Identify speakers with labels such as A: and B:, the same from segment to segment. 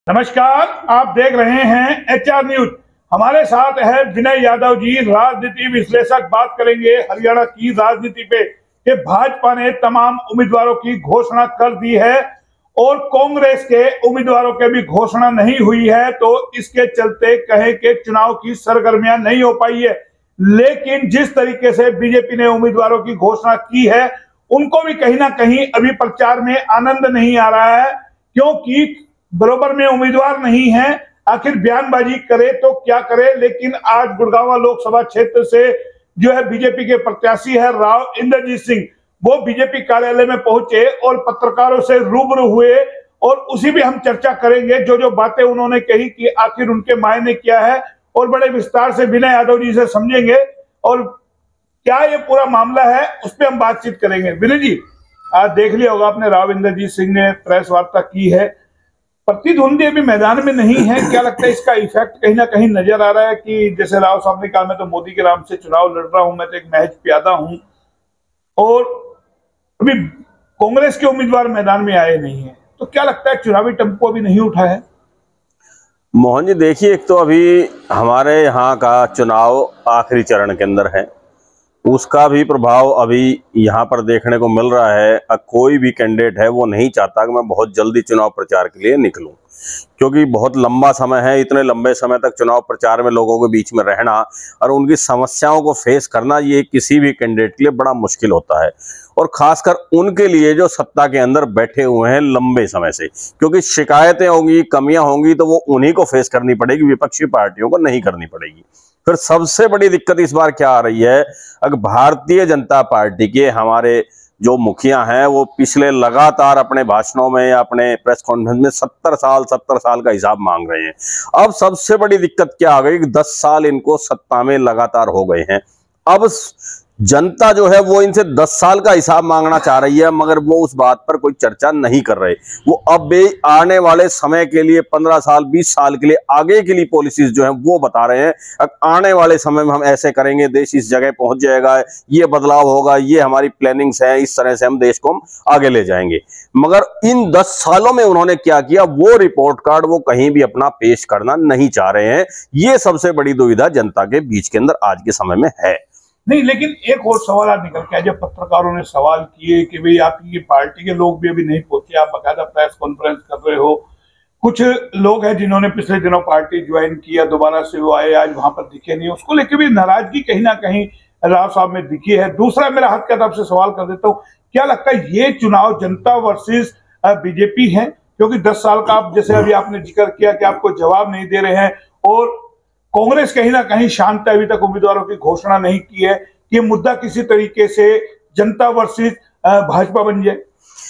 A: नमस्कार, आप देख रहे हैं HR न्यूज। हमारे साथ है विनय यादव जी, राजनीति विश्लेषक। बात करेंगे हरियाणा की राजनीति पे कि भाजपा ने तमाम उम्मीदवारों की घोषणा कर दी है और कांग्रेस के उम्मीदवारों की भी घोषणा नहीं हुई है, तो इसके चलते कहें कि चुनाव की सरगर्मियां नहीं हो पाई है। लेकिन जिस तरीके से बीजेपी ने उम्मीदवारों की घोषणा की है, उनको भी कहीं ना कहीं अभी प्रचार में आनंद नहीं आ रहा है, क्योंकि बरोबर में उम्मीदवार नहीं है। आखिर बयानबाजी करे तो क्या करे। लेकिन आज गुड़गांव लोकसभा क्षेत्र से जो है बीजेपी के प्रत्याशी है राव इंद्रजीत सिंह, वो बीजेपी कार्यालय में पहुंचे और पत्रकारों से रूबरू हुए और उसी भी हम चर्चा करेंगे। जो जो बातें उन्होंने कही कि आखिर उनके मायने क्या है, और बड़े विस्तार से विनय यादव जी से समझेंगे और क्या ये पूरा मामला है उस पर हम बातचीत करेंगे। विनय जी, आज देख लिया होगा आपने, राव इंद्रजीत सिंह ने प्रेस वार्ता की है। प्रतिद्वंदी अभी मैदान में नहीं है, क्या लगता है इसका इफेक्ट कहीं ना कहीं नजर आ रहा है कि जैसे राव साहब ने कहा, मैं तो मोदी के नाम से चुनाव लड़ रहा हूं, मैं तो एक महज प्यादा हूं, और अभी कांग्रेस के उम्मीदवार मैदान में आए नहीं है, तो क्या लगता है चुनावी टेम्पो अभी नहीं उठा है?
B: मोहन जी देखिए, एक तो अभी हमारे यहाँ का चुनाव आखिरी चरण के अंदर है, उसका भी प्रभाव अभी यहाँ पर देखने को मिल रहा है। कोई भी कैंडिडेट है वो नहीं चाहता कि मैं बहुत जल्दी चुनाव प्रचार के लिए निकलूं, क्योंकि बहुत लंबा समय है। इतने लंबे समय तक चुनाव प्रचार में लोगों के बीच में रहना और उनकी समस्याओं को फेस करना, ये किसी भी कैंडिडेट के लिए बड़ा मुश्किल होता है, और खासकर उनके लिए जो सत्ता के अंदर बैठे हुए हैं लंबे समय से, क्योंकि शिकायतें होंगी, कमियां होंगी, तो वो उन्हीं को फेस करनी पड़ेगी, विपक्षी पार्टियों को नहीं करनी पड़ेगी। फिर सबसे बड़ी दिक्कत इस बार क्या आ रही है, अगर भारतीय जनता पार्टी के हमारे जो मुखिया हैं वो पिछले लगातार अपने भाषणों में या अपने प्रेस कॉन्फ्रेंस में 70 साल का हिसाब मांग रहे हैं। अब सबसे बड़ी दिक्कत क्या आ गई कि 10 साल इनको सत्ता में लगातार हो गए हैं। अब जनता जो है वो इनसे 10 साल का हिसाब मांगना चाह रही है, मगर वो उस बात पर कोई चर्चा नहीं कर रहे। वो अब भी आने वाले समय के लिए 15 साल 20 साल के लिए आगे के लिए पॉलिसीज जो है वो बता रहे हैं। आने वाले समय में हम ऐसे करेंगे, देश इस जगह पहुंच जाएगा, ये बदलाव होगा, ये हमारी प्लानिंग्स है, इस तरह से हम देश को हम आगे ले जाएंगे। मगर इन 10 सालों में उन्होंने क्या किया, वो रिपोर्ट कार्ड वो कहीं भी अपना पेश करना नहीं चाह रहे हैं। ये सबसे बड़ी दुविधा जनता के बीच के अंदर आज के समय में है।
A: नहीं, लेकिन एक और सवाल आज निकल के आया, जब पत्रकारों ने सवाल किए कि भाई आपकी पार्टी के लोग भी अभी नहीं पहुंचे, आप बाकायदा प्रेस कॉन्फ्रेंस कर रहे हो, कुछ लोग हैं जिन्होंने पिछले दिनों पार्टी ज्वाइन किया, दोबारा से वो आए, आज वहां पर दिखे नहीं, उसको लेकर भी नाराजगी कहीं ना कहीं राव साहब में दिखी है। दूसरा, मेरा हाथ की तरफ से सवाल कर देता हूँ, क्या लगता है ये चुनाव जनता वर्सेस बीजेपी है? क्योंकि 10 साल का आप, जैसे अभी आपने जिक्र किया कि आपको जवाब नहीं दे रहे हैं, और कांग्रेस कहीं ना कहीं शांत है, अभी तक उम्मीदवारों की घोषणा नहीं की है। ये मुद्दा किसी तरीके से जनता वर्सेस भाजपा बन जाए।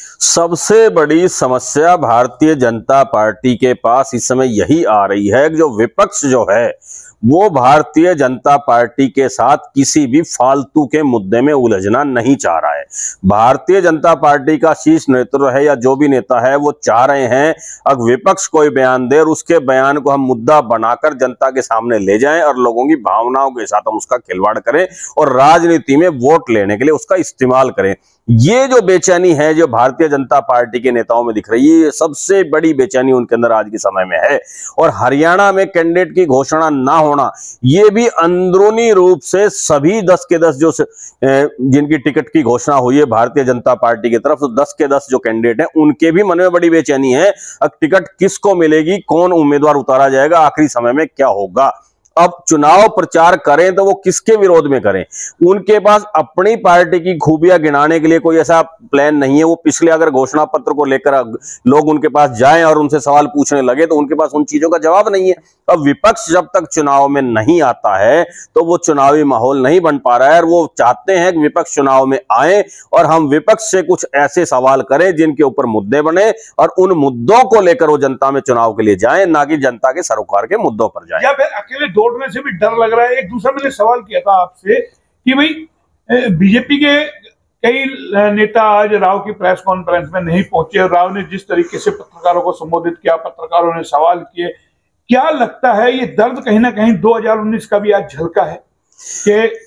B: सबसे बड़ी समस्या भारतीय जनता पार्टी के पास इस समय यही आ रही है कि जो विपक्ष जो है वो भारतीय जनता पार्टी के साथ किसी भी फालतू के मुद्दे में उलझना नहीं चाह रहा है। भारतीय जनता पार्टी का शीर्ष नेतृत्व है या जो भी नेता है वो चाह रहे हैं अगर विपक्ष कोई बयान दे और उसके बयान को हम मुद्दा बनाकर जनता के सामने ले जाएं और लोगों की भावनाओं के साथ हम उसका खिलवाड़ करें और राजनीति में वोट लेने के लिए उसका इस्तेमाल करें। ये जो बेचैनी है जो भारतीय जनता पार्टी के नेताओं में दिख रही है, ये सबसे बड़ी बेचैनी उनके अंदर आज के समय में है। और हरियाणा में कैंडिडेट की घोषणा ना होना, ये भी अंदरूनी रूप से सभी 10 के 10 जो जिनकी टिकट की घोषणा हुई है भारतीय जनता पार्टी की तरफ, तो 10 के 10 जो कैंडिडेट हैं उनके भी मन में बड़ी बेचैनी है। अब टिकट किसको मिलेगी, कौन उम्मीदवार उतारा जाएगा, आखिरी समय में क्या होगा। अब चुनाव प्रचार करें तो वो किसके विरोध में करें, उनके पास अपनी पार्टी की खूबियां गिनाने के लिए कोई ऐसा प्लान नहीं है। वो पिछले अगर घोषणा पत्र को लेकर लोग उनके पास जाएं और उनसे सवाल पूछने लगे तो उनके पास उन चीजों का जवाब नहीं है। अब विपक्ष जब तक चुनाव में नहीं आता है तो वो चुनावी माहौल नहीं बन पा रहा है, और वो चाहते हैं कि विपक्ष चुनाव में आए और हम विपक्ष से कुछ ऐसे सवाल करें जिनके ऊपर मुद्दे बने और उन मुद्दों को लेकर वो जनता में चुनाव के लिए जाएं, ना कि जनता के सरोकार के मुद्दों पर जाएं।
A: या फिर अकेले दौड़ने से भी डर लग रहा है? एक दूसरा मैंने सवाल किया था आपसे कि भाई बीजेपी के कई नेता आज राव की प्रेस कॉन्फ्रेंस में नहीं पहुंचे, और राव ने जिस तरीके से पत्रकारों को संबोधित किया, पत्रकारों ने सवाल किए, क्या लगता है ये दर्द कहीं ना कहीं 2019 का भी आज झलका है कि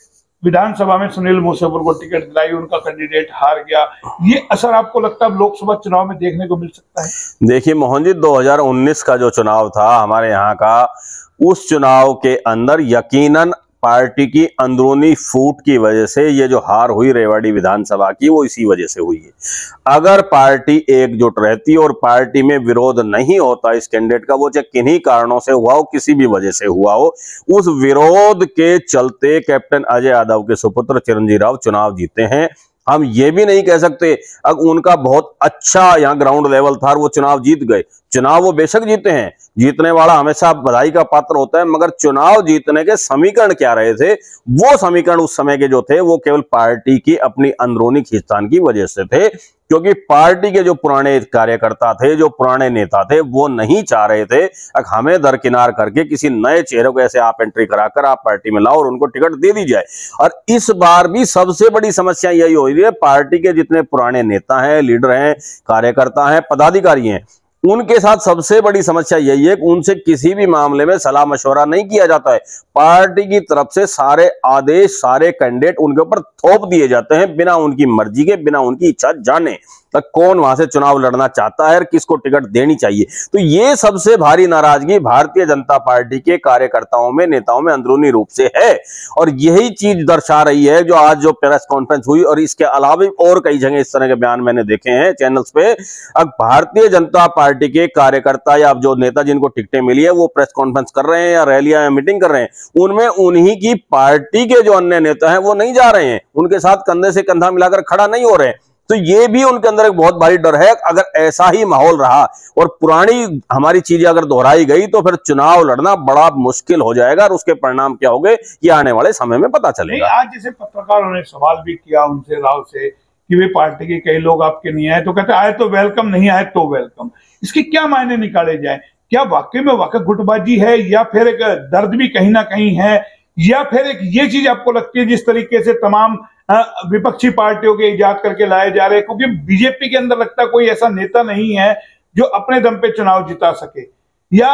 A: विधानसभा में सुनील मूसेपुर को टिकट दिलाई, उनका कैंडिडेट हार गया। ये असर आपको लगता है लोकसभा चुनाव में देखने को मिल सकता है?
B: देखिए मोहन जी, 2019 का जो चुनाव था हमारे यहाँ का, उस चुनाव के अंदर यकीनन पार्टी की अंदरूनी फूट की वजह से ये जो हार हुई रेवाड़ी विधानसभा की, वो इसी वजह से हुई है। अगर पार्टी एकजुट रहती और पार्टी में विरोध नहीं होता इस कैंडिडेट का, वो चाहे किन्हीं कारणों से हुआ हो, किसी भी वजह से हुआ हो, उस विरोध के चलते कैप्टन अजय यादव के सुपुत्र चिरंजीव राव चुनाव जीते हैं। हम ये भी नहीं कह सकते अगर उनका बहुत अच्छा यहाँ ग्राउंड लेवल था और वो चुनाव जीत गए। चुनाव वो बेशक जीते हैं, जीतने वाला हमेशा बधाई का पात्र होता है, मगर चुनाव जीतने के समीकरण क्या रहे थे? वो समीकरण उस समय के जो थे वो केवल पार्टी की अपनी अंदरूनी खींचतान की वजह से थे, क्योंकि पार्टी के जो पुराने कार्यकर्ता थे, जो पुराने नेता थे, वो नहीं चाह रहे थे हमें दरकिनार करके किसी नए चेहरे को ऐसे आप एंट्री कराकर आप पार्टी में लाओ और उनको टिकट दे दी जाए। और इस बार भी सबसे बड़ी समस्या यही हो रही है, पार्टी के जितने पुराने नेता हैं, लीडर हैं, कार्यकर्ता हैं, पदाधिकारी हैं, उनके साथ सबसे बड़ी समस्या यही है कि उनसे किसी भी मामले में सलाह मशवरा नहीं किया जाता है। पार्टी की तरफ से सारे आदेश, सारे कैंडिडेट उनके ऊपर थोप दिए जाते हैं बिना उनकी मर्जी के, बिना उनकी इच्छा जाने तक कौन वहां से चुनाव लड़ना चाहता है और किसको टिकट देनी चाहिए। तो ये सबसे भारी नाराजगी भारतीय जनता पार्टी के कार्यकर्ताओं में, नेताओं में अंदरूनी रूप से है। और यही चीज दर्शा रही है जो आज जो प्रेस कॉन्फ्रेंस हुई, और इसके अलावा और कई जगह इस तरह के बयान मैंने देखे हैं चैनल्स पे। अब भारतीय जनता पार्टी के कार्यकर्ता या जो नेता जिनको टिकटें मिली है वो प्रेस कॉन्फ्रेंस कर रहे हैं या रैलियां या मीटिंग कर रहे हैं, उनमें उन्हीं की पार्टी के जो अन्य नेता हैं वो नहीं जा रहे हैं, उनके साथ कंधे से कंधा मिलाकर खड़ा नहीं हो रहे हैं। तो ये भी उनके अंदर एक बहुत भारी डर है, अगर ऐसा ही माहौल रहा और पुरानी हमारी चीजें अगर दोहराई गई तो फिर चुनाव लड़ना बड़ा मुश्किल हो जाएगा, और उसके परिणाम क्या होंगे ये आने वाले समय में पता चलेगा।
A: आज जैसे पत्रकारों ने सवाल भी किया उनसे, राव से, कि वे पार्टी के कई लोग आपके नहीं आए, तो कहते आए तो वेलकम, नहीं आए तो वेलकम। इसके क्या मायने निकाले जाए? क्या वाकई में वाकई गुटबाजी है, या फिर एक दर्द भी कहीं ना कहीं है, या फिर एक ये चीज आपको लगती है जिस तरीके से तमाम विपक्षी पार्टियों के इजाद करके लाए जा रहे हैं, क्योंकि बीजेपी के अंदर लगता है कोई ऐसा नेता नहीं है जो अपने दम पे चुनाव जिता सके, या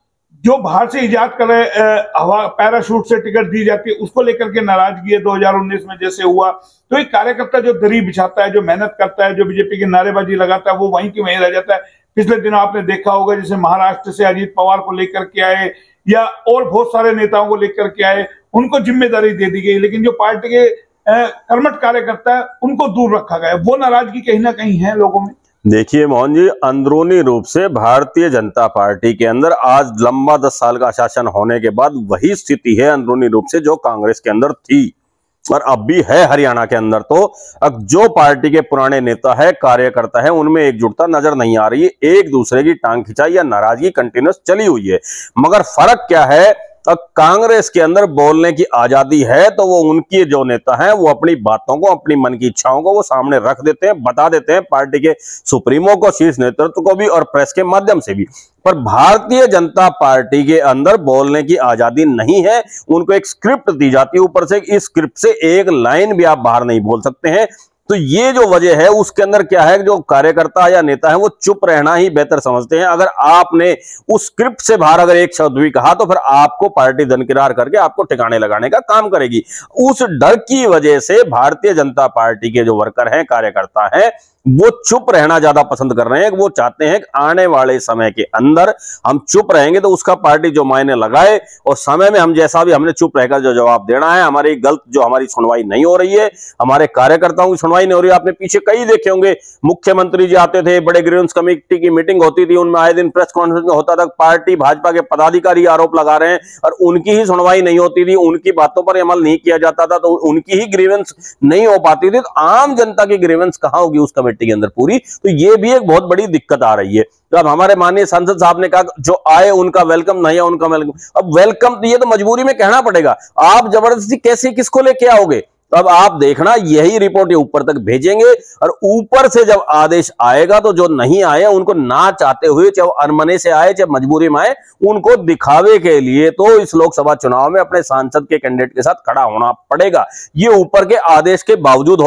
A: जो बाहर से इजाद करे हवा पैराशूट से टिकट दी जाती है उसको लेकर के नाराजगी है 2019 में जैसे हुआ। तो एक कार्यकर्ता जो दरी बिछाता है, जो मेहनत करता है, जो बीजेपी की नारेबाजी लगाता है, वो वहीं की वहीं रह जाता है। पिछले दिनों आपने देखा होगा जैसे महाराष्ट्र से अजीत पवार को लेकर के आए या और बहुत सारे नेताओं को लेकर के आए, उनको जिम्मेदारी दे दी गई, लेकिन जो पार्टी के कर्मठ कार्यकर्ता है उनको दूर रखा गया। वो नाराजगी कहीं ना कहीं है लोगों में।
B: देखिए मोहन जी, अंदरूनी रूप से भारतीय जनता पार्टी के अंदर आज लंबा 10 साल का शासन होने के बाद वही स्थिति है अंदरूनी रूप से जो कांग्रेस के अंदर थी और अब भी है हरियाणा के अंदर। तो अब जो पार्टी के पुराने नेता है, कार्यकर्ता है, उनमें एकजुटता नजर नहीं आ रही है, एक दूसरे की टांग खिंचाई या नाराजगी कंटिन्यूस चली हुई है। मगर फर्क क्या है, अब कांग्रेस के अंदर बोलने की आजादी है तो वो उनके जो नेता हैं वो अपनी बातों को, अपनी मन की इच्छाओं को वो सामने रख देते हैं, बता देते हैं पार्टी के सुप्रीमो को, शीर्ष नेतृत्व को भी और प्रेस के माध्यम से भी। पर भारतीय जनता पार्टी के अंदर बोलने की आजादी नहीं है, उनको एक स्क्रिप्ट दी जाती है ऊपर से, इस स्क्रिप्ट से एक लाइन भी आप बाहर नहीं बोल सकते हैं। तो ये जो वजह है उसके अंदर क्या है, जो कार्यकर्ता या नेता है वो चुप रहना ही बेहतर समझते हैं। अगर आपने उस स्क्रिप्ट से बाहर अगर एक शब्द भी कहा तो फिर आपको पार्टी दरकिनार करके आपको ठिकाने लगाने का काम करेगी। उस डर की वजह से भारतीय जनता पार्टी के जो वर्कर हैं, कार्यकर्ता हैं, वो चुप रहना ज्यादा पसंद कर रहे हैं। वो चाहते हैं कि आने वाले समय के अंदर हम चुप रहेंगे तो उसका पार्टी जो मायने लगाए, और समय में हम जैसा भी हमने चुप रहकर जो जवाब देना है, हमारी गलत जो हमारी सुनवाई नहीं हो रही है, हमारे कार्यकर्ताओं की सुनवाई नहीं हो रही है। आपने पीछे कई देखे होंगे, मुख्यमंत्री जी आते थे, बड़े ग्रीवेंस कमेटी की मीटिंग होती थी, उनमें आए दिन प्रेस कॉन्फ्रेंस होता था, पार्टी भाजपा के पदाधिकारी आरोप लगा रहे हैं और उनकी ही सुनवाई नहीं होती थी, उनकी बातों पर अमल नहीं किया जाता था, तो उनकी ही ग्रीवेंस नहीं हो पाती थी। तो आम जनता की ग्रीवेंस कहां होगी उस कमेटी के अंदर पूरी? तो ये भी एक बहुत बड़ी दिक्कत आ रही है। तो अब हमारे माननीय सांसद साहब ने कहा जो आए उनका वेलकम, नहीं है उनका वेलकम। अब वेलकम तो ये तो मजबूरी में कहना पड़ेगा, आप जबरदस्ती कैसे किसको लेके आओगे? तो अब आप देखना, यही रिपोर्ट ये ऊपर तक भेजेंगे और ऊपर से जब आदेश आएगा तो जो नहीं आए उनको ना चाहते हुए, चाहे अनमने से आए चाहे मजबूरी में आए, उनको दिखावे के लिए तो इस लोकसभा चुनाव में अपने सांसद के कैंडिडेट के साथ खड़ा होना पड़ेगा। ये ऊपर के आदेश के बावजूद होगा।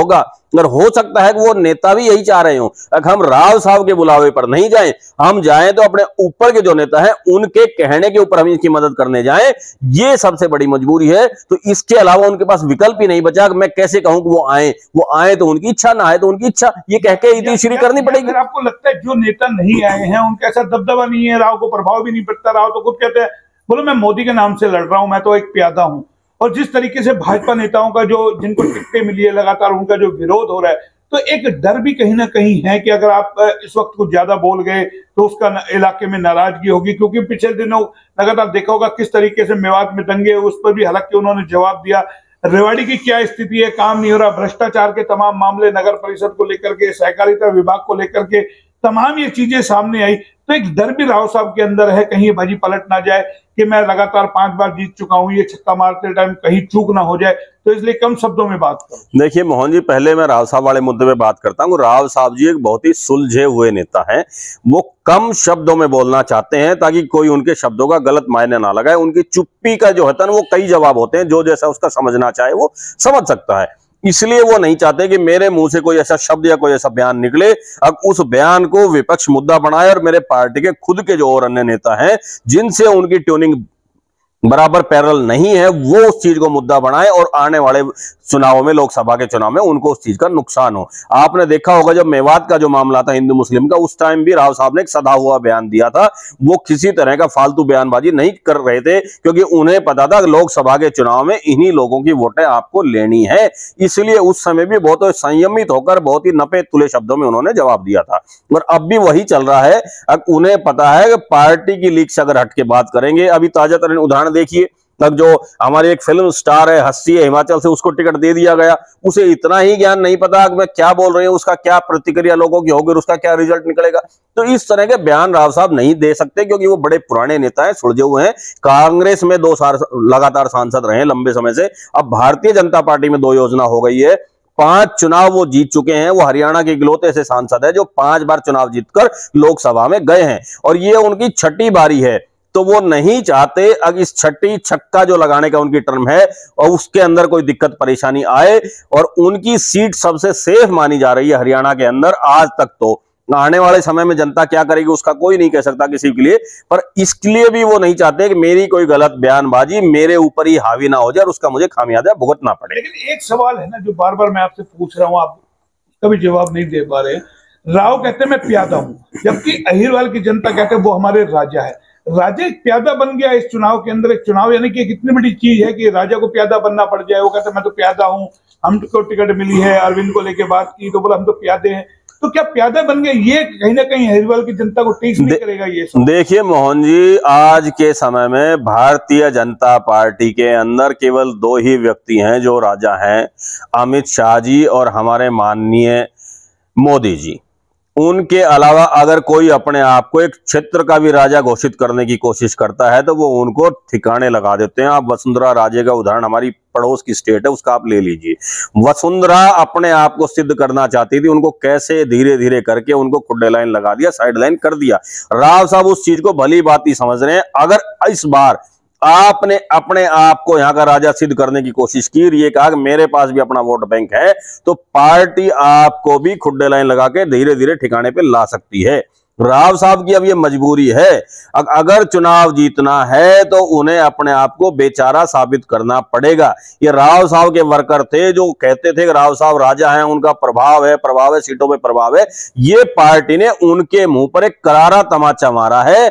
B: और हो सकता है कि वो नेता भी यही चाह रहे हो, अगर हम राव साहब के बुलावे पर नहीं जाएं, हम जाएं तो अपने ऊपर के जो नेता हैं उनके कहने के ऊपर हम इसकी मदद करने जाएं, ये सबसे बड़ी मजबूरी है। तो इसके अलावा उनके पास विकल्प ही नहीं बचा। मैं कैसे कहूं कि वो आए तो उनकी इच्छा, ना आए तो उनकी इच्छा, ये कह के इतिश्री करनी पड़ेगी।
A: आपको लगता है जो नेता नहीं आए हैं उनका ऐसा दबदबा नहीं है, राव को प्रभाव भी नहीं पड़ता? राव तो खुद कहते हैं, बोलो मैं मोदी के नाम से लड़ रहा हूं, मैं तो एक प्यादा हूं। और जिस तरीके से भाजपा नेताओं का जो जिनको टिकटें मिली है लगातार उनका जो विरोध हो रहा है, तो एक डर भी कहीं ना कहीं है कि अगर आप इस वक्त कुछ ज्यादा बोल गए तो उसका इलाके में नाराजगी होगी। क्योंकि पिछले दिनों लगातार देखा होगा किस तरीके से मेवात में दंगे, उस पर भी हालांकि उन्होंने जवाब दिया। रेवाड़ी की क्या स्थिति है, काम नहीं हो रहा, भ्रष्टाचार के तमाम मामले, नगर परिषद को लेकर के, सहकारिता विभाग को लेकर के तमाम ये चीजें सामने आई। तो एक डर भी राव साहब के अंदर है कहीं बाजी पलट ना जाए कि मैं लगातार 5 बार जीत चुका हूं, ये छक्का मारते टाइम कहीं चूक ना हो जाए। तो इसलिए कम शब्दों में बात करूं।
B: देखिए मोहन जी, पहले मैं राव साहब वाले मुद्दे पे बात करता हूं। राव साहब जी एक बहुत ही सुलझे हुए नेता हैं। वो कम शब्दों में बोलना चाहते हैं ताकि कोई उनके शब्दों का गलत मायने ना लगाए। उनकी चुप्पी का जो है वो कई जवाब होते हैं, जो जैसा उसका समझना चाहे वो समझ सकता है। इसलिए वो नहीं चाहते कि मेरे मुंह से कोई ऐसा शब्द या कोई ऐसा बयान निकले, अब उस बयान को विपक्ष मुद्दा बनाए और मेरे पार्टी के खुद के जो और अन्य नेता हैं जिनसे उनकी ट्यूनिंग बराबर पैरेलल नहीं है, वो उस चीज को मुद्दा बनाए और आने वाले चुनावों में, लोकसभा के चुनाव में उनको उस चीज का नुकसान हो। आपने देखा होगा जब मेवात का जो मामला था हिंदू मुस्लिम का, उस टाइम भी राव साहब ने एक सदा हुआ बयान दिया था। वो किसी तरह का फालतू बयानबाजी नहीं कर रहे थे, क्योंकि उन्हें पता था लोकसभा के चुनाव में इन्हीं लोगों की वोटें आपको लेनी है। इसलिए उस समय भी बहुत संयमित होकर बहुत ही नपे तुले शब्दों में उन्होंने जवाब दिया था, और अब भी वही चल रहा है। अब उन्हें पता है कि पार्टी की लीक से अगर हट के बात करेंगे, अभी ताजा तरीन उदाहरण देखिए, तब जो हमारी एक फिल्म स्टार है, हस्ती है हिमाचल से, उसको टिकट दे दिया गया। उसे इतना ही ज्ञान नहीं पता कि मैं क्या बोल रही हूं, उसका क्या प्रतिक्रिया लोगों की होगी और उसका क्या रिजल्ट निकलेगा। तो इस तरह के बयान राव साहब नहीं दे सकते, क्योंकि वो बड़े पुराने नेता हैं, सुलझे हुए हैं। कांग्रेस में 2 साल लगातार सांसद रहे लंबे समय से। अब भारतीय जनता पार्टी में 2 योजना हो गई है। 5 चुनाव वो जीत चुके हैं। वो हरियाणा के इकलौते ऐसे सांसद है जो 5 बार चुनाव जीतकर लोकसभा में गए हैं, और ये उनकी 6ठी बारी है। तो वो नहीं चाहते अगर इस 6ठी छक्का जो लगाने का उनकी टर्म है और उसके अंदर कोई दिक्कत परेशानी आए, और उनकी सीट सबसे सेफ मानी जा रही है हरियाणा के अंदर आज तक। तो आने वाले समय में जनता क्या करेगी उसका कोई नहीं कह सकता किसी के लिए, पर इसके लिए भी वो नहीं चाहते कि मेरी कोई गलत बयानबाजी मेरे ऊपर ही हावी ना हो जाए और उसका मुझे खामियाजा भुगतना पड़े।
A: लेकिन एक सवाल है ना जो बार बार मैं आपसे पूछ रहा हूं, आप कभी जवाब नहीं दे पा रहे। राव कहते हैं मैं प्यादा हूं, जबकि अहिरवाल की जनता कहते हैं वो हमारे राजा है। राजा एक प्यादा बन गया इस चुनाव के अंदर। एक चुनाव यानी कि कितनी बड़ी चीज है कि राजा को प्यादा बनना पड़ जाए। वो कहते हैं मैं तो प्यादा हूं, हमको टिकट मिली है, अरविंद को लेके बात की तो बोला हम तो प्यादे हैं। तो क्या प्यादा बन गए? ये कहीं ना कहीं अहिरवाल की जनता को ठीक नहीं करेगा ये सब।
B: देखिए मोहन जी, आज के समय में भारतीय जनता पार्टी के अंदर केवल 2 ही व्यक्ति हैं जो राजा हैं, अमित शाह जी और हमारे माननीय मोदी जी। उनके अलावा अगर कोई अपने आप को एक क्षेत्र का भी राजा घोषित करने की कोशिश करता है तो वो उनको ठिकाने लगा देते हैं। आप वसुंधरा राजे का उदाहरण, हमारी पड़ोस की स्टेट है उसका आप ले लीजिए। वसुंधरा अपने आप को सिद्ध करना चाहती थी, उनको कैसे धीरे धीरे करके उनको खुड्डे लाइन लगा दिया, साइड लाइन कर दिया। राव साहब उस चीज को भली बात ही समझ रहे हैं। अगर इस बार आपने अपने आप को यहां का राजा सिद्ध करने की कोशिश की, ये कहा कि मेरे पास भी अपना वोट बैंक है, तो पार्टी आपको भी खुड्डे लाइन लगा के धीरे धीरे ठिकाने पे ला सकती है। राव साहब की अब ये मजबूरी है, अगर चुनाव जीतना है तो उन्हें अपने आप को बेचारा साबित करना पड़ेगा। ये राव साहब के वर्कर थे जो कहते थे कि राव साहब राजा हैं, उनका प्रभाव है, सीटों पे प्रभाव है। ये पार्टी ने उनके मुंह पर एक करारा तमाचा मारा है।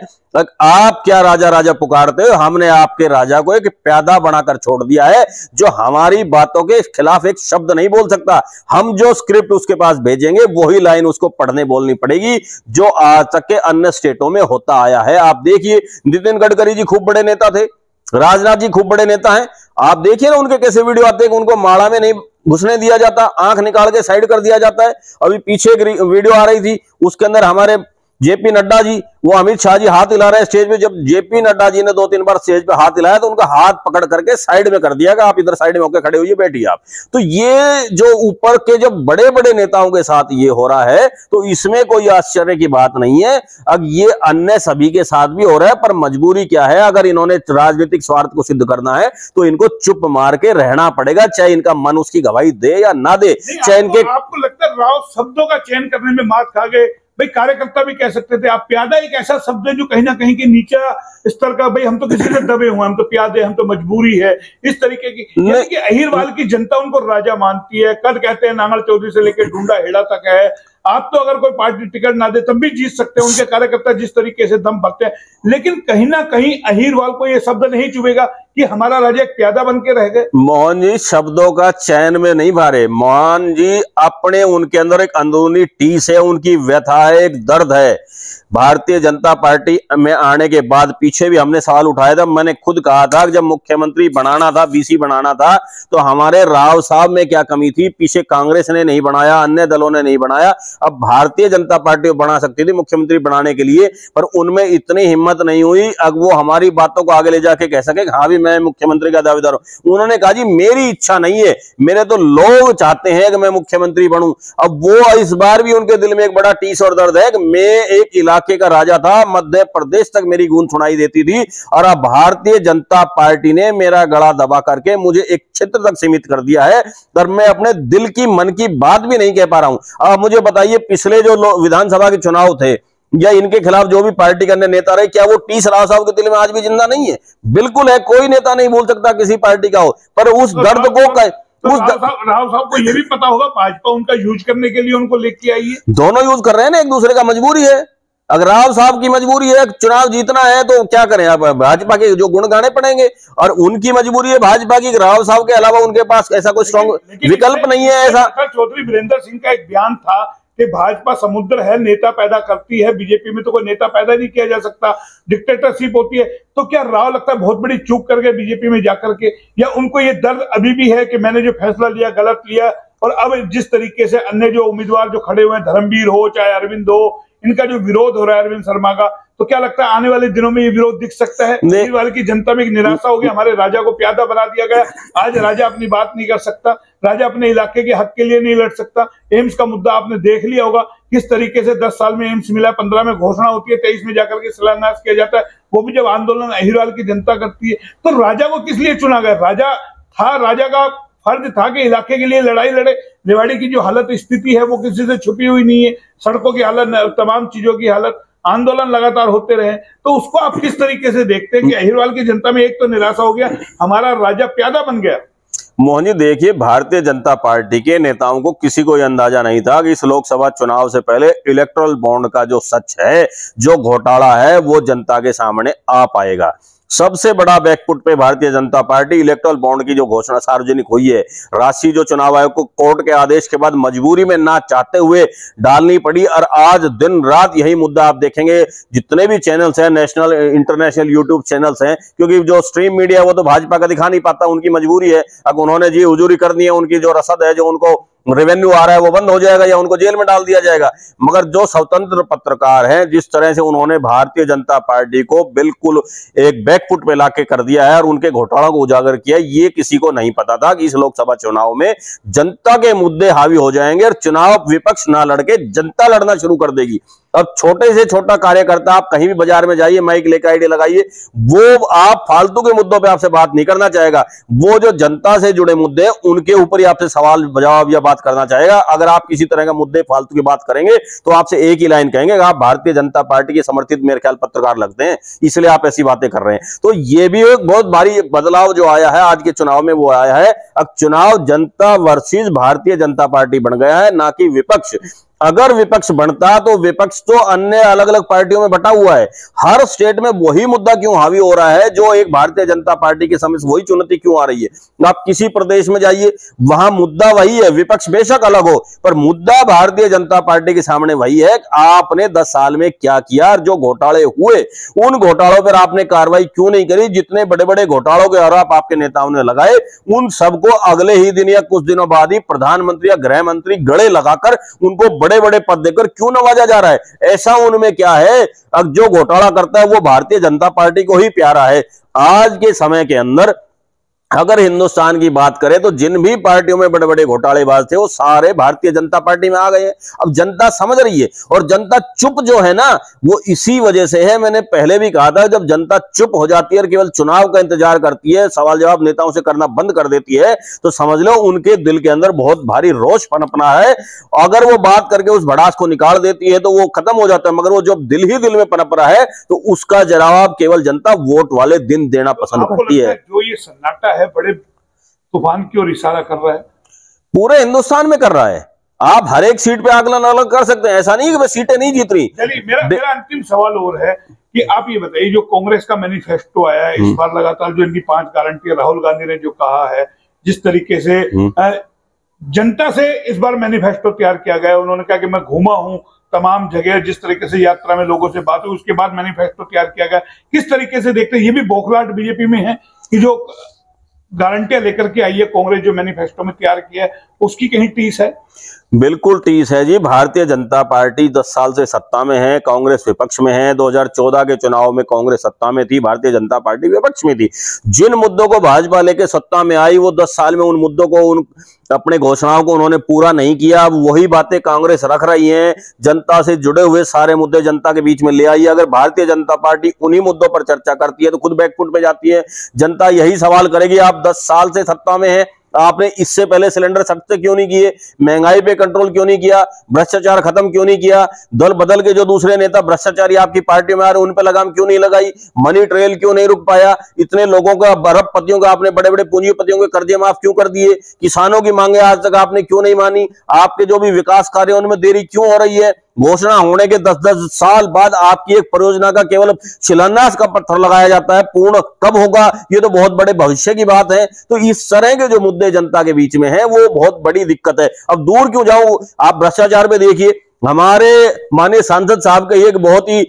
B: आप क्या राजा राजा पुकारते हो, हमने आपके राजा को एक प्यादा बनाकर छोड़ दिया है जो हमारी बातों के खिलाफ एक शब्द नहीं बोल सकता। हम जो स्क्रिप्ट उसके पास भेजेंगे वही लाइन उसको पढ़ने बोलनी पड़ेगी, जो आज तक के अन्य स्टेटों में होता आया है। आप देखिए नितिन गडकरी जी खूब बड़े नेता थे, राजनाथ जी खूब बड़े नेता हैं, आप देखिए ना उनके कैसे वीडियो आते हैं, उनको माला में नहीं घुसने दिया जाता, आंख निकाल के साइड कर दिया जाता है। अभी पीछे एक वीडियो आ रही थी, उसके अंदर हमारे जेपी नड्डा जी, वो अमित शाह जी हाथ हिला रहे हैं स्टेज पे, जब जेपी नड्डा जी ने 2-3 बार स्टेज पे हाथ हिलाया तो उनका हाथ पकड़ करके साइड में कर दिया कि आप इधर साइड में होकर खड़े होइए, बैठिए आप। तो ये जो ऊपर के जो बड़े बड़े नेताओं के साथ ये हो रहा है तो इसमें कोई आश्चर्य की बात नहीं है। अब ये अन्य सभी के साथ भी हो रहा है, पर मजबूरी क्या है, अगर इन्होंने राजनीतिक स्वार्थ को सिद्ध करना है तो इनको चुप मार के रहना पड़ेगा, चाहे इनका मन उसकी गवाही दे या ना दे। चाहे इनके
A: आपको लगता है राव शब्दों का चयन करने में मात खा गए? भाई कार्यकर्ता भी कह सकते थे, आप प्यादा एक ऐसा शब्द है जो कहीं ना कहीं के नीचा स्तर का, भाई हम तो किसी से दबे हुए, हम तो प्यादे, हम तो मजबूरी है, इस तरीके की। कि अहिरवाल की जनता उनको राजा मानती है, कद कहते हैं नांगल चौधरी से लेकर ढूंढा हेड़ा तक है। आप तो अगर कोई पार्टी टिकट ना दे तब भी जीत सकते हैं, उनके कार्यकर्ता जिस तरीके से दम भरते हैं। लेकिन कहीं ना कहीं अहिरवाल को यह शब्द नहीं चुभेगा कि हमारा राजा एक प्यादा बन के रह गए।
B: मोहन जी शब्दों का चयन में नहीं भारे, मोहन जी अपने उनके अंदर एक अंदरूनी टीस है, उनकी व्यथा है, एक दर्द है। भारतीय जनता पार्टी में आने के बाद पीछे भी हमने सवाल उठाया था, मैंने खुद कहा था कि जब मुख्यमंत्री बनाना था, बीसी बनाना था, तो हमारे राव साहब में क्या कमी थी? पीछे कांग्रेस ने नहीं बनाया, अन्य दलों ने नहीं बनाया, अब भारतीय जनता पार्टी बना सकती थी मुख्यमंत्री बनाने के लिए, पर उनमें इतनी हिम्मत नहीं हुई अब वो हमारी बातों को आगे ले जाके कह सके हाँ भी मैं मुख्यमंत्री का दावेदार हूं। उन्होंने कहा जी मेरी इच्छा नहीं है, मेरे तो लोग चाहते हैं कि मैं मुख्यमंत्री बनूं। अब वो इस बार भी उनके दिल में एक बड़ा टीस और दर्द है कि मैं एक इलाके का राजा था, मध्य प्रदेश तक मेरी गूंज सुनाई देती थी, और अब भारतीय जनता पार्टी ने मेरा गला दबा करके मुझे एक क्षेत्र तक सीमित कर दिया है, पर मैं अपने दिल की मन की बात भी नहीं कह पा रहा हूं। अब मुझे बताइए पिछले जो विधानसभा के चुनाव थे या इनके खिलाफ जो भी पार्टी के अन्य नेता रहे, क्या वो टीस राव साहब के दिल में आज भी जिंदा नहीं है? बिल्कुल है, कोई नेता नहीं बोल सकता किसी पार्टी का हो, पर उस दर्द को
A: राव साहब को यह भी पता होगा भाजपा उनका यूज करने के लिए उनको लेके आई है।
B: दोनों यूज कर रहे हैं ना एक दूसरे का, मजबूरी है। अगर राव साहब की मजबूरी है चुनाव जीतना है तो क्या करें, आप भाजपा के जो गुण गाने पड़ेंगे, और उनकी मजबूरी है भाजपा की, राव साहब के अलावा उनके पास ऐसा कोई स्ट्रॉन्ग विकल्प नहीं है। ऐसा
A: चौधरी वीरेंद्र सिंह का एक बयान था कि भाजपा समुद्र है, नेता पैदा करती है, बीजेपी में तो कोई नेता पैदा नहीं किया जा सकता, डिक्टेटरशिप होती है। तो क्या राव लगता है बहुत बड़ी चूक कर गए बीजेपी में जाकर के, या उनको ये दर्द अभी भी है कि मैंने जो फैसला लिया गलत लिया, और अब जिस तरीके से अन्य जो उम्मीदवार जो खड़े हुए हैं, धर्मवीर हो चाहे अरविंद हो, इनका जो विरोध हो रहा है अरविंद शर्मा का, तो क्या लगता है आने वाले दिनों में ये विरोध दिख सकता है? वाले की जनता में एक निराशा होगी, हमारे राजा को प्यादा बना दिया गया, आज राजा अपनी बात नहीं कर सकता, राजा अपने इलाके के हक के लिए नहीं लड़ सकता। एम्स का मुद्दा आपने देख लिया होगा किस तरीके से 10 साल में एम्स मिला, 15 में घोषणा होती है, 23 में जाकर के शिलान्यास किया जाता है, वो भी जब आंदोलन अहिरवाल की जनता करती है। तो राजा को किस लिए चुना गया? राजा था, राजा का फर्ज था कि इलाके के लिए लड़ाई लड़े। रेवाड़ी की जो हालत स्थिति है वो किसी से छुपी हुई नहीं है, सड़कों की हालत, तमाम चीजों की हालत, आंदोलन लगातार होते रहे। तो उसको आप किस तरीके से देखते हैं कि अहिरवाल की जनता में एक तो निराशा हो गया, हमारा राजा प्यादा बन गया?
B: मोहन जी देखिए, भारतीय जनता पार्टी के नेताओं को किसी को अंदाजा नहीं था कि इस लोकसभा चुनाव से पहले इलेक्टोरल बॉन्ड का जो सच है, जो घोटाला है, वो जनता के सामने आ पाएगा। सबसे बड़ा बैकफुट पे Bharatiya Janata party, electoral bond की जो घोषणा सार्वजनिक हुई है, राशि जो चुनाव आयोग को कोर्ट के आदेश के बाद मजबूरी में ना चाहते हुए डालनी पड़ी, और आज दिन रात यही मुद्दा आप देखेंगे, जितने भी चैनल्स हैं, नेशनल इंटरनेशनल यूट्यूब चैनल्स हैं, क्योंकि जो स्ट्रीम मीडिया वो तो भाजपा का दिखा नहीं पाता, उनकी मजबूरी है। अब उन्होंने जी हुजूरी करनी है, उनकी जो रसद है, जो उनको रेवेन्यू आ रहा है वो बंद हो जाएगा या उनको जेल में डाल दिया जाएगा। मगर जो स्वतंत्र पत्रकार हैं, जिस तरह से उन्होंने भारतीय जनता पार्टी को बिल्कुल एक बैकफुट पे लाके कर दिया है और उनके घोटालों को उजागर किया, ये किसी को नहीं पता था कि इस लोकसभा चुनाव में जनता के मुद्दे हावी हो जाएंगे और चुनाव विपक्ष ना लड़के जनता लड़ना शुरू कर देगी। अब छोटे से छोटा कार्यकर्ता, आप कहीं भी बाजार में जाइए, माइक लेकर आईडी लगाइए, वो आप फालतू के मुद्दों पे आपसे बात नहीं करना चाहेगा, वो जो जनता से जुड़े मुद्दे हैं उनके ऊपर ही आपसे सवाल जवाब या बात करना चाहेगा। अगर आप किसी तरह का मुद्दे फालतू की बात करेंगे तो आपसे एक ही लाइन कहेंगे, आप भारतीय जनता पार्टी के समर्थित मेरे ख्याल पत्रकार लगते हैं, इसलिए आप ऐसी बातें कर रहे हैं। तो ये भी एक बहुत भारी बदलाव जो आया है आज के चुनाव में, वो आया है अब चुनाव जनता वर्सेस भारतीय जनता पार्टी बन गया है, ना कि विपक्ष। अगर विपक्ष बनता तो विपक्ष तो अन्य अलग अलग पार्टियों में बटा हुआ है, हर स्टेट में वही मुद्दा क्यों हावी हो रहा है जो एक भारतीय जनता पार्टी के समक्ष वही चुनौती क्यों आ रही है? आप किसी प्रदेश में जाइए, वहां मुद्दा वही है, विपक्ष बेशक अलग हो पर मुद्दा भारतीय जनता पार्टी के सामने वही है, आपने 10 साल में क्या किया, जो घोटाले हुए उन घोटालों पर आपने कार्रवाई क्यों नहीं करी? जितने बड़े बड़े घोटालों के आरोप आपके नेताओं ने लगाए, उन सबको अगले ही दिन या कुछ दिनों बाद ही प्रधानमंत्री या गृह मंत्री गले लगाकर उनको बड़े बड़े पद देकर क्यों नवाजा जा रहा है? ऐसा उनमें क्या है? अब जो घोटाला करता है वो भारतीय जनता पार्टी को ही प्यारा है। आज के समय के अंदर अगर हिंदुस्तान की बात करें तो जिन भी पार्टियों में बड़े बड़े घोटालेबाज थे वो सारे भारतीय जनता पार्टी में आ गए हैं। अब जनता समझ रही है और जनता चुप जो है ना वो इसी वजह से है। मैंने पहले भी कहा था, जब जनता चुप हो जाती है और केवल चुनाव का इंतजार करती है, सवाल जवाब नेताओं से करना बंद कर देती है, तो समझ लो उनके दिल के अंदर बहुत भारी रोष पनपना है। अगर वो बात करके उस भड़ास को निकाल देती है तो वो खत्म हो जाता है, मगर वो जब दिल ही दिल में पनप रहा है तो उसका जवाब केवल जनता वोट वाले दिन देना पसंद करती है।
A: जो ये सन्नाटा है बड़े तूफान की ओर इशारा कर रहा है,
B: पूरे हिंदुस्तान में कर रहा है। आप हर एक सीट पे आकलन अलग कर सकते हैं, ऐसा नहीं कि सीटें नहीं जीत रही।
A: चलिए मेरा अंतिम सवाल और है कि आप ये बताइए, जो कांग्रेस का मैनिफेस्टो आया है इस बार, लगातार जो इनकी 5 गारंटी, राहुल गांधी ने जो कहा है, जिस तरीके से जनता से इस बार मैनिफेस्टो तैयार किया गया है, उन्होंने कहा कि मैं घूमा हूं तमाम जगह, जिस तरीके से यात्रा में लोगों से बात हुई उसके बाद मैनिफेस्टो तैयार किया गया। किस तरीके से देखते हैं? ये भी बौखलाहट बीजेपी में है कि जो गारंटियां लेकर के आई है कांग्रेस, जो मैनिफेस्टो में तैयार किया है, उसकी कहीं टीस है?
B: बिल्कुल टीस है जी। भारतीय जनता पार्टी 10 साल से सत्ता में है, कांग्रेस विपक्ष में है। 2014 के चुनाव में कांग्रेस सत्ता में थी, भारतीय जनता पार्टी विपक्ष में थी। जिन मुद्दों को भाजपा लेके सत्ता में आई वो 10 साल में उन मुद्दों को, उन अपने घोषणाओं को उन्होंने पूरा नहीं किया। अब वही बातें कांग्रेस रख रही है, जनता से जुड़े हुए सारे मुद्दे जनता के बीच में ले आई। अगर भारतीय जनता पार्टी उन्हीं मुद्दों पर चर्चा करती है तो खुद बैकफुट पे जाती है। जनता यही सवाल करेगी, आप 10 साल से सत्ता में है, आपने इससे पहले सिलेंडर सस्ते क्यों नहीं किए? महंगाई पे कंट्रोल क्यों नहीं किया? भ्रष्टाचार खत्म क्यों नहीं किया? दल बदल के जो दूसरे नेता भ्रष्टाचारी आपकी पार्टी में आ रहे उन पे लगाम क्यों नहीं लगाई? मनी ट्रेल क्यों नहीं रुक पाया? इतने लोगों का, अरबपतियों का आपने, बड़े बड़े पूंजीपतियों के कर्जे माफ क्यों कर दिए? किसानों की मांगे आज तक आपने क्यों नहीं मानी? आपके जो भी विकास कार्य उनमें देरी क्यों हो रही है? घोषणा होने के 10-10 साल बाद आपकी एक परियोजना का केवल शिलान्यास का पत्थर लगाया जाता है, पूर्ण कब होगा? ये तो बहुत बड़े भविष्य की बात है। तो इस तरह के जो मुद्दे जनता के बीच में है वो बहुत बड़ी दिक्कत है। अब दूर क्यों जाऊं, आप भ्रष्टाचार पे देखिए, हमारे माननीय सांसद साहब के एक बहुत ही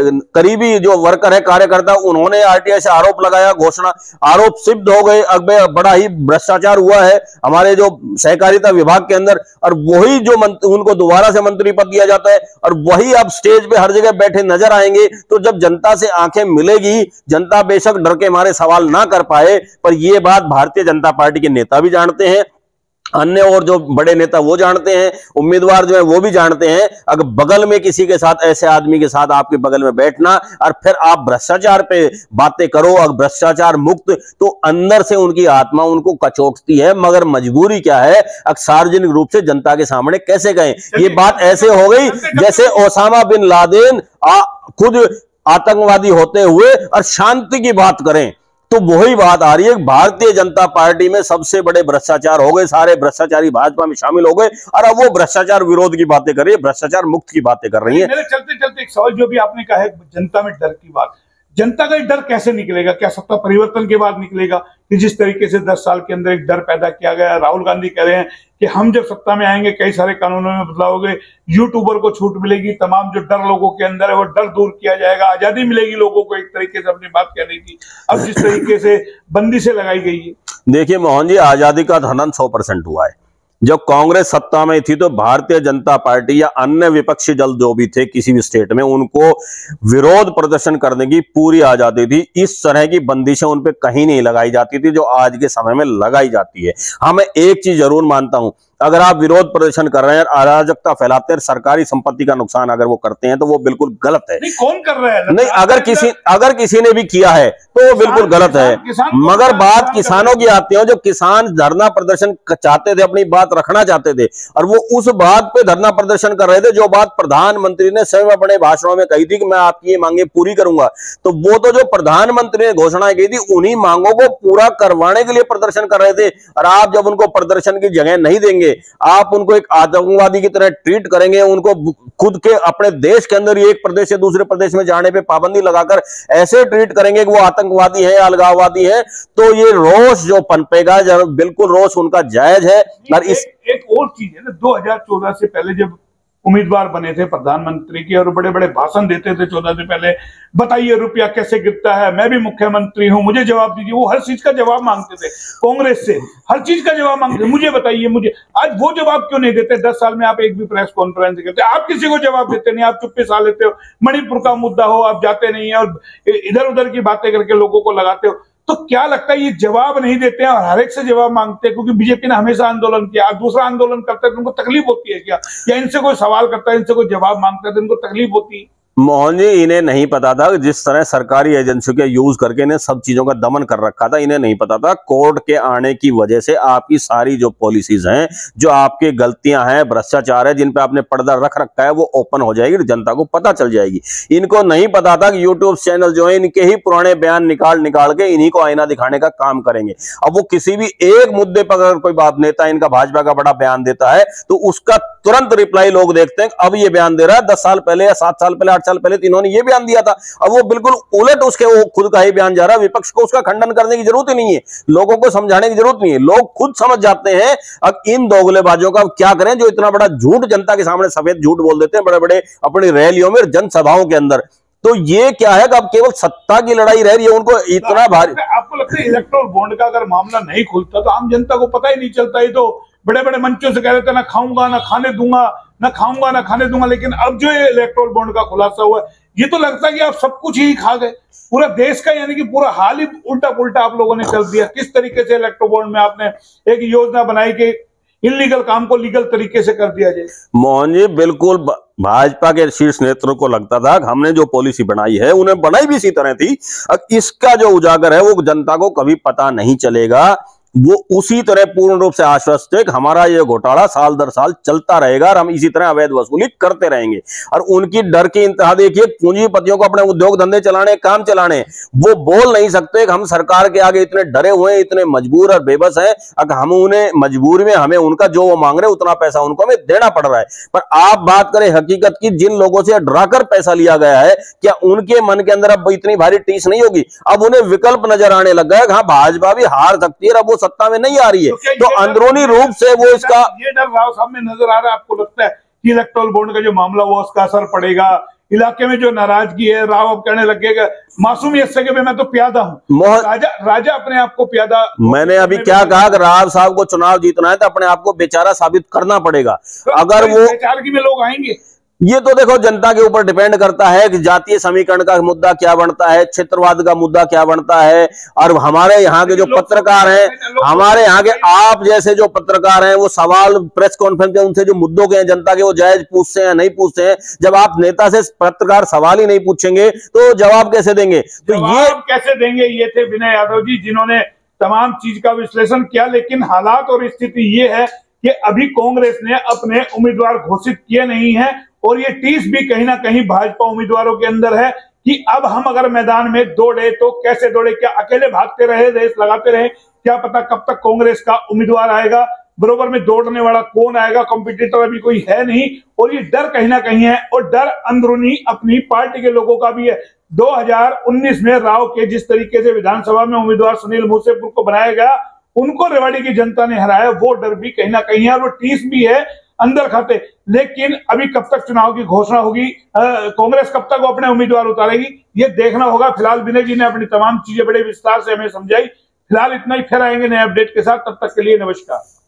B: करीबी जो वर्कर है, कार्यकर्ता, उन्होंने आरटीआई से आरोप लगाया, घोषणा आरोप सिद्ध हो गए, अब बड़ा ही भ्रष्टाचार हुआ है हमारे जो सहकारिता विभाग के अंदर, और वही जो उनको दोबारा से मंत्री पद दिया जाता है और वही अब स्टेज पे हर जगह बैठे नजर आएंगे। तो जब जनता से आंखें मिलेगी, जनता बेशक डर के मारे सवाल ना कर पाए, पर यह बात भारतीय जनता पार्टी के नेता भी जानते हैं, अन्य और जो बड़े नेता वो जानते हैं, उम्मीदवार जो है वो भी जानते हैं। अगर बगल में किसी के साथ, ऐसे आदमी के साथ आपके बगल में बैठना और फिर आप भ्रष्टाचार पे बातें करो और भ्रष्टाचार मुक्त, तो अंदर से उनकी आत्मा उनको कचोटती है। मगर मजबूरी क्या है, सार्वजनिक रूप से जनता के सामने कैसे कहें? ये बात ऐसे हो गई जैसे ओसामा बिन लादेन खुद आतंकवादी होते हुए और शांति की बात करें। तो वही बात आ रही है, भारतीय जनता पार्टी में सबसे बड़े भ्रष्टाचार हो गए, सारे भ्रष्टाचारी भाजपा में शामिल हो गए और अब वो भ्रष्टाचार विरोध की बातें कर रही है, भ्रष्टाचार मुक्त की बातें कर रही है।
A: मेरे चलते चलते एक सवाल, जो भी आपने कहा है जनता में डर की बात, जनता का डर कैसे निकलेगा? क्या सत्ता परिवर्तन के बाद निकलेगा? कि जिस तरीके से 10 साल के अंदर एक डर पैदा किया गया, राहुल गांधी कह रहे हैं कि हम जब सत्ता में आएंगे कई सारे कानूनों में बदलाव होंगे, यूट्यूबर को छूट मिलेगी, तमाम जो डर लोगों के अंदर है वो डर दूर किया जाएगा, आजादी मिलेगी लोगों को एक तरीके से अपनी बात कहने की। अब जिस तरीके से बंदिशें लगाई गई है,
B: देखिए मोहन जी, आजादी का हनन 100% हुआ है। जब कांग्रेस सत्ता में थी तो भारतीय जनता पार्टी या अन्य विपक्षी दल जो भी थे किसी भी स्टेट में, उनको विरोध प्रदर्शन करने की पूरी आजादी थी। इस तरह की बंदिशें उन पे कहीं नहीं लगाई जाती थी जो आज के समय में लगाई जाती है। हाँ, मैं एक चीज जरूर मानता हूं, अगर आप विरोध प्रदर्शन कर रहे हैं, अराजकता फैलाते हैं, सरकारी संपत्ति का नुकसान अगर वो करते हैं तो वो बिल्कुल गलत है।
A: नहीं, कौन कर रहा है?
B: नहीं, अगर किसी ने भी किया है तो वो बिल्कुल गलत है। मगर बात किसानों की आती है, जो किसान धरना प्रदर्शन चाहते थे, अपनी बात रखना चाहते थे और वो उस बात पे धरना प्रदर्शन कर रहे थे जो बात प्रधानमंत्री ने स्वयं अपने भाषणों में कही थी कि मैं आपकी ये मांगे पूरी करूंगा। तो वो तो जो प्रधानमंत्री ने घोषणा की थी उन्हीं मांगों को पूरा करवाने के लिए प्रदर्शन कर रहे थे। और आप जब उनको प्रदर्शन की जगह नहीं देंगे, आप उनको एक आतंकवादी की तरह ट्रीट करेंगे, उनको खुद के अपने देश के अंदर एक प्रदेश से दूसरे प्रदेश में जाने पे पाबंदी लगाकर ऐसे ट्रीट करेंगे कि वो आतंकवादी है, अलगाववादी है, तो ये रोष जो पनपेगा, बिल्कुल रोष उनका जायज है। और
A: एक और चीज है ना, 2014 से पहले जब उम्मीदवार बने थे प्रधानमंत्री की और बड़े बड़े भाषण देते थे 14 दिन पहले, बताइए रुपया कैसे गिरता है, मैं भी मुख्यमंत्री हूं, मुझे जवाब दीजिए। वो हर चीज का जवाब मांगते थे कांग्रेस से, हर चीज का जवाब मांगते थे, मुझे बताइए मुझे। आज वो जवाब क्यों नहीं देते? 10 साल में आप एक भी प्रेस कॉन्फ्रेंस करते, आप किसी को जवाब देते नहीं, आप चुप्पे सा लेते हो। मणिपुर का मुद्दा हो, आप जाते नहीं है और इधर उधर की बातें करके लोगों को लगाते हो। तो क्या लगता है ये जवाब नहीं देते हैं और हर एक से जवाब मांगते हैं? क्योंकि बीजेपी ने हमेशा आंदोलन किया, आप दूसरा आंदोलन करते हैं तो उनको तकलीफ होती है क्या? या इनसे कोई सवाल करता है, इनसे कोई जवाब मांगता है तो इनको तकलीफ होती है?
B: मोहन जी, इन्हें नहीं पता था जिस तरह सरकारी एजेंसियों के यूज करके इन्हें सब चीजों का दमन कर रखा था। इन्हें नहीं पता था कोर्ट के आने की वजह से आपकी सारी जो पॉलिसीज हैं, जो आपकी गलतियां हैं, भ्रष्टाचार है, जिन पे आपने पर्दा रख रखा है, वो ओपन हो जाएगी, जनता को पता चल जाएगी। इनको नहीं पता था कि यूट्यूब चैनल जो है इनके ही पुराने बयान निकाल निकाल के इन्हीं को आईना दिखाने का काम करेंगे। अब वो किसी भी एक मुद्दे पर अगर कोई बात नेता इनका भाजपा का बड़ा बयान देता है तो उसका तुरंत रिप्लाई लोग देखते हैं। अब ये बयान दे रहा है, 10 साल पहले या 7 साल पहले 8 साल पहले तो इन्होंने ये बयान दिया था। अब वो बिल्कुल उलट उसके वो खुद का ही बयान जा रहा है। विपक्ष को उसका खंडन करने की जरूरत ही नहीं है, लोगों को समझाने की जरूरत नहीं है, लोग खुद समझ जाते हैं। अब इन दोगलेबाजों का क्या करें जो इतना बड़ा झूठ जनता के सामने सफेद झूठ बोल देते हैं बड़े बड़े अपनी रैलियों में, जनसभाओं के अंदर। तो ये क्या है कि अब केवल सत्ता की लड़ाई रह रही है, उनको इतना भारी।
A: आपको लगता है इलेक्टोरल बॉन्ड का अगर मामला नहीं खुलता तो आम जनता को पता ही नहीं चलता? ये तो बड़े बड़े मंचों से कह रहे थे ना खाऊंगा ना खाने दूंगा, ना खाऊंगा ना खाने दूंगा, लेकिन अब जो ये इलेक्टोरल बॉन्ड का खुलासा हुआ है ये तो लगता है कि आप सब कुछ ही खा गए, पूरा देश का, यानी कि पूरा हाल ही उल्टा पुल्टा आप लोगों ने कर दिया। किस तरीके से इलेक्टोरल बॉन्ड में आपने एक योजना बनाई कि इलीगल काम को लीगल तरीके से कर दिया जाए?
B: मोहन जी, बिल्कुल भाजपा के शीर्ष नेतृत्व को लगता था कि हमने जो पॉलिसी बनाई है उन्हें बनाई भी इसी तरह थी। अब इसका जो उजागर है वो जनता को कभी पता नहीं चलेगा। वो उसी तरह पूर्ण रूप से आश्वस्त है कि हमारा ये घोटाला साल दर साल चलता रहेगा और हम इसी तरह अवैध वसूली करते रहेंगे। और उनकी डर की इंतहा देखिए, पूंजीपतियों को अपने उद्योग धंधे चलाने, काम चलाने, वो बोल नहीं सकते कि हम सरकार के आगे इतने डरे हुए हैं, इतने मजबूर और बेबस हैं। अगर हम उन्हें मजबूरी में हमें उनका जो वो मांग रहे उतना पैसा उनको हमें देना पड़ रहा है। पर आप बात करें हकीकत की, जिन लोगों से डराकर पैसा लिया गया है, क्या उनके मन के अंदर अब इतनी भारी टीस नहीं होगी? अब उन्हें विकल्प नजर आने लग गया कि हाँ भाजपा भी हार सकती है, अब वो सत्ता में नहीं आ रही है। तो अंदरूनी रूप से वो इसका
A: ये डर राव साहब में नजर आ रहा है। आपको लगता है कि इलेक्टोरल बॉन्ड का जो मामला हुआ उसका असर पड़ेगा? इलाके में जो नाराजगी है, राव अब कहने लगेगा मासूमियत से कि मैं तो प्यादा हूं, राजा अपने आप को प्यादा।
B: मैंने अभी क्या कहा कि राव साहब को चुनाव जीतना है तो अपने आप को बेचारा साबित करना पड़ेगा।
A: तो
B: अगर वो
A: बेचारगी में लोग आएंगे,
B: ये तो देखो जनता के ऊपर डिपेंड करता है कि जातीय समीकरण का मुद्दा क्या बनता है, क्षेत्रवाद का मुद्दा क्या बनता है। और हमारे यहाँ के जो पत्रकार हैं, हमारे यहाँ के आप जैसे जो पत्रकार हैं, वो सवाल प्रेस कॉन्फ्रेंस में उनसे जो मुद्दों के हैं जनता के, वो जायज पूछते हैं नहीं पूछते हैं? जब आप नेता से पत्रकार सवाल ही नहीं पूछेंगे तो जवाब कैसे देंगे? तो ये
A: कैसे देंगे? ये थे विनय यादव जी जिन्होंने तमाम चीज का विश्लेषण किया। लेकिन हालात और स्थिति ये है कि अभी कांग्रेस ने अपने उम्मीदवार घोषित किए नहीं है और ये टीस भी कहीं ना कहीं भाजपा उम्मीदवारों के अंदर है कि अब हम अगर मैदान में दौड़े तो कैसे दौड़े? क्या अकेले भागते रहे, रेस लगाते रहे? क्या पता कब तक कांग्रेस का उम्मीदवार आएगा, बरोबर में दौड़ने वाला कौन आएगा? कॉम्पिटिटर अभी कोई है नहीं और ये डर कहीं ना कहीं है और डर अंदरूनी अपनी पार्टी के लोगों का भी है। 2019 में राव के जिस तरीके से विधानसभा में उम्मीदवार सुनील मूसेपुर को बनाया गया, उनको रेवाड़ी की जनता ने हराया, वो डर भी कहीं ना कहीं है और वो टीस भी है अंदर खाते। लेकिन अभी कब तक चुनाव की घोषणा होगी, कांग्रेस कब तक वो अपने उम्मीदवार उतारेगी, ये देखना होगा। फिलहाल विनय जी ने अपनी तमाम चीजें बड़े विस्तार से हमें समझाई। फिलहाल इतना ही, फिर आएंगे नए अपडेट के साथ, तब तक के लिए नमस्कार।